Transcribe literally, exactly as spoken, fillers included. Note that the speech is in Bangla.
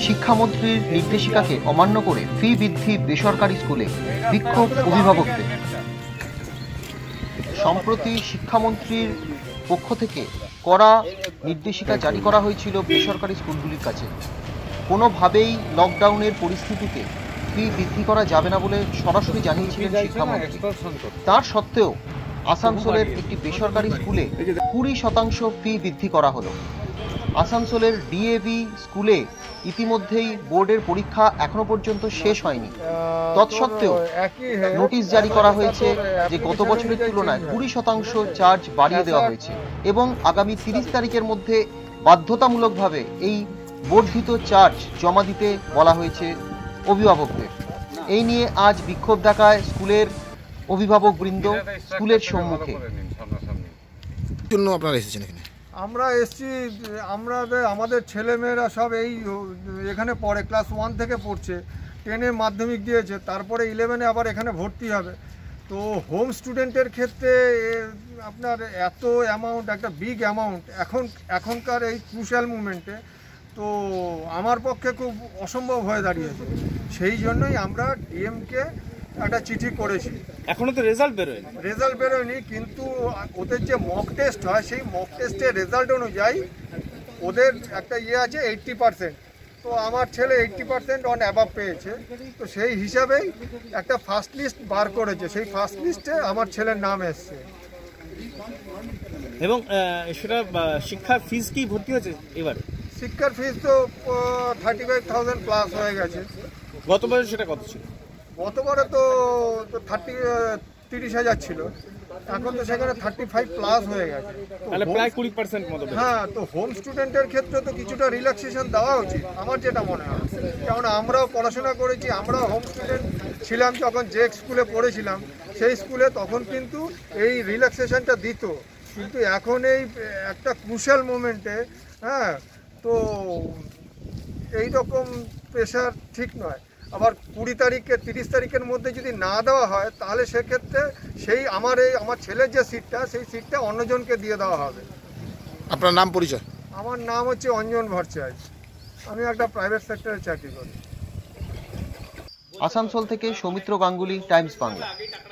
শিক্ষামন্ত্রীর নির্দেশিকাকে অমান্য করে ফি বৃদ্ধি বেসরকারি স্কুলে বিক্ষোভ অভিভাবকদের। সম্প্রতি শিক্ষামন্ত্রীর পক্ষ থেকে কড়া নির্দেশিকা জারি করা হয়েছিল বেসরকারি স্কুলগুলির কাছে। কোনোভাবেই লকডাউনের পরিস্থিতিতে ফি বৃদ্ধি করা যাবে না বলে সরাসরি জানিয়েছিলেন শিক্ষামন্ত্রী। তার সত্ত্বেও আসানসোলের একটি বেসরকারি স্কুলে কুড়ি শতাংশ ফি বৃদ্ধি করা হলো। আসানসোলের ডিএভি স্কুলে ইতিমধ্যেই বোর্ডের পরীক্ষা এখনো পর্যন্ত শেষ হয়নি। তৎসত্ত্বেও নোটিশ জারি করা হয়েছে যে গত বছরের তুলনায় কুড়ি শতাংশ চার্জ বাড়িয়ে দেওয়া হয়েছে এবং আগামী তিরিশ তারিখের মধ্যে বাধ্যতামূলকভাবে এই বর্ধিত চার্জ জমা দিতে বলা হয়েছে অভিভাবকদের। এই নিয়ে আজ বিক্ষোভ দেখায় স্কুলের অভিভাবকবৃন্দ স্কুলের সম্মুখে। জন্য আপনারা এসেছেন এখানে? আমরা এসছি, আমরা আমাদের ছেলেমেয়েরা সব এই এখানে পড়ে, ক্লাস ওয়ান থেকে পড়ছে, টেনে মাধ্যমিক দিয়েছে, তারপরে ইলেভেনে আবার এখানে ভর্তি হবে। তো হোম স্টুডেন্টের ক্ষেত্রে আপনার এত অ্যামাউন্ট, একটা বিগ অ্যামাউন্ট এখন এখনকার এই ক্রুশাল মুমেন্টে তো আমার পক্ষে খুব অসম্ভব হয়ে দাঁড়িয়েছে। সেই জন্যই আমরা ডিএমকে একটা চিঠি করেছি। এখনো তো রেজাল্ট বেরোয়নি রেজাল্ট বেরোয়নি কিন্তু ওদের যে মক টেস্ট হয় সেই মক টেস্টের রেজাল্ট অনুযায়ী ওদের একটা ইয়ে আছে এইট্টি পার্সেন্ট। তো আমার ছেলে এইট্টি পার্সেন্ট অন অ্যাবাভ পেয়েছে। তো সেই হিসাবেই একটা ফার্স্ট লিস্ট বার করেছে, সেই ফার্স্ট লিস্টে আমার ছেলের নাম এসছে। এবং সেটা শিক্ষার ফিস কি ভর্তি হয়েছে এবারে? শিক্ষার ফিস তো থার্টি ফাইভ থাউজেন্ড প্লাস হয়ে গেছে। গতবারে সেটা কত ছিল? গতবারে তো থার্টি তিরিশ হাজার ছিল, এখন তো সেখানে থার্টি ফাইভ প্লাস হয়ে গেছে। তাহলে প্রায় কুড়ি পার্সেন্ট মতো। হ্যাঁ, তো হোম স্টুডেন্টের ক্ষেত্রে তো কিছুটা রিল্যাক্সেশন দেওয়া উচিত আমার যেটা মনে হয়। কারণ আমরাও পড়াশোনা করেছি, আমরাও হোম স্টুডেন্ট ছিলাম যখন যে স্কুলে পড়েছিলাম সেই স্কুলে, তখন কিন্তু এই রিল্যাক্সেশনটা দিত। কিন্তু এখন এই একটা ক্রুশাল মোমেন্টে হ্যাঁ তো এই রকম প্রেশার ঠিক নয়। আবার কুড়ি তারিখে তিরিশ তারিখের মধ্যে যদি না দেওয়া হয় তাহলে সেক্ষেত্রে সেই আমার এই আমার ছেলের যে সিটটা সেই সিটটা অন্যজনকে দিয়ে দেওয়া হবে। আপনার নাম পরিচয়? আমার নাম হচ্ছে অঞ্জন ভট্টাচার্য, আমি একটা প্রাইভেট সেক্টরে চাকরি করি। আসানসোল থেকে সৌমিত্র গাঙ্গুলি, টাইমস বাংলা।